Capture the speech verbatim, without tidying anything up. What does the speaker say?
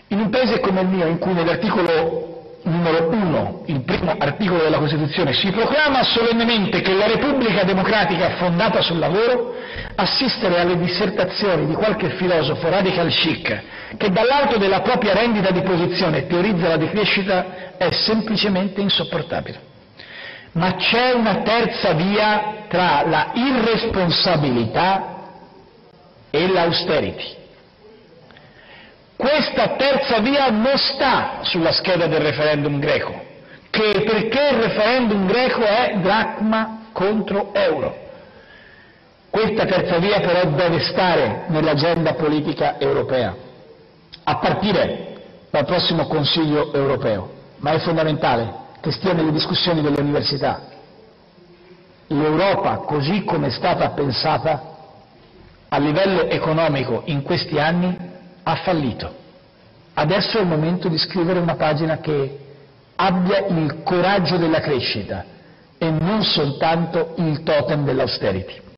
In un paese come il mio, in cui nell'articolo numero uno, il primo articolo della Costituzione, si proclama solennemente che la Repubblica democratica è fondata sul lavoro, assistere alle dissertazioni di qualche filosofo radical chic che dall'alto della propria rendita di posizione teorizza la decrescita è semplicemente insopportabile. Ma c'è una terza via tra la irresponsabilità e l'austerity. Questa terza via non sta sulla scheda del referendum greco, che perché il referendum greco è dracma contro euro. Questa terza via però deve stare nell'agenda politica europea, a partire dal prossimo Consiglio europeo, ma è fondamentale che stia nelle discussioni delle università. L'Europa, così come è stata pensata a livello economico in questi anni, ha fallito. Adesso è il momento di scrivere una pagina che abbia il coraggio della crescita e non soltanto il totem dell'austerity.